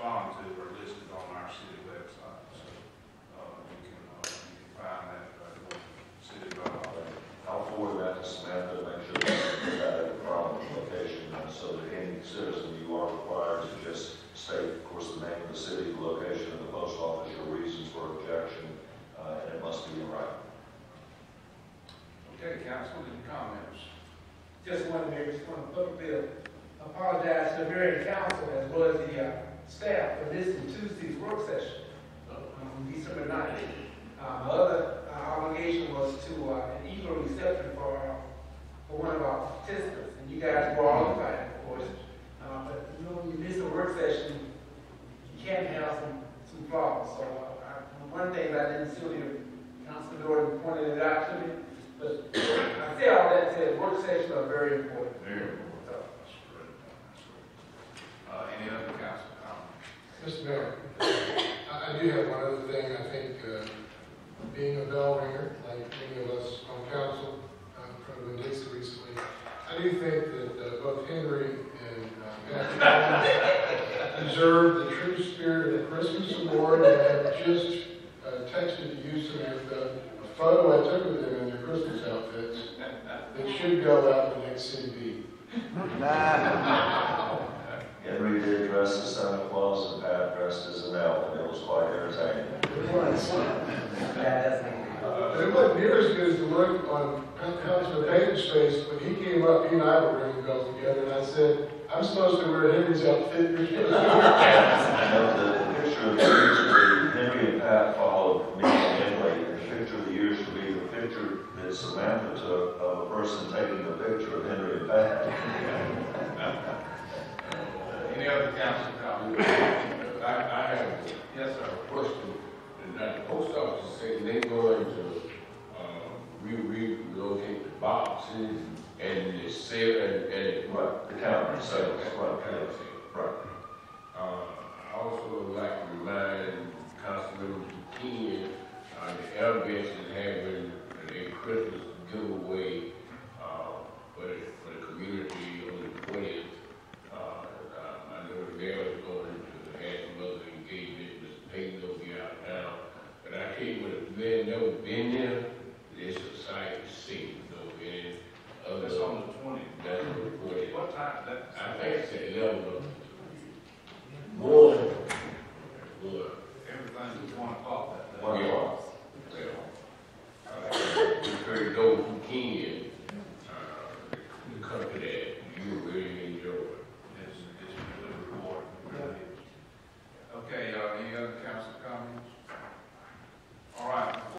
respond to are listed on our city website. So you can find that city website. I'll forward that to Samantha to make sure that at the problem location, so that any citizen, you are required to just state, of course, the name of the city, the location of the post office, your reasons for objection, and it must be in writing. Okay, council, any comments? Just want to publicly apologize to the very council as well as the staff for missing Tuesday's work session on December 9th. My other obligation was to an eager reception for one of our participants, and you guys were all invited, of course. But you know, when you miss a work session, you can have some flaws. So one thing I didn't see the Councilman Norton pointed it out to me, but I say all that said, work sessions are very important. Very important. Any other council comments? Mr. Mayor, I do have one other thing. I think being a bell ringer, like many of us on council, President Dixon recently, I do think that both Henry and Matthew deserve the true spirit of the Christmas award. And I have just texted you some of a photo I took of them in their Christmas outfits that should go out in the next CD. Henry did dress as Santa Claus and Pat dressed as an elf, and it was quite entertaining. It wasn't near as good as the look on Councilman Payton's face when he came up. He and I were ringing bells together, and I said, "I'm supposed to wear Henry's outfit. You're supposed to I know the picture of the years to be, Henry and Pat followed me and Henry, and the picture of the years to be the picture that Samantha took of a person taking the picture of Henry and Pat. Any other council comments? I have Yes, sir. a question. The post office is saying they're going to relocate the boxes and the sale and Right, the counter sales, right. Right. I also would like to remind Councilman King, the LBS is having a Christmas giveaway for the community on the 20th. I know the mayor is going to have some other engagement. Mr. Payton will be out now. But I tell you what, if man never been there, it's a sight to see. That's on the 20th. That's the 40th. What time? I think it's at 11.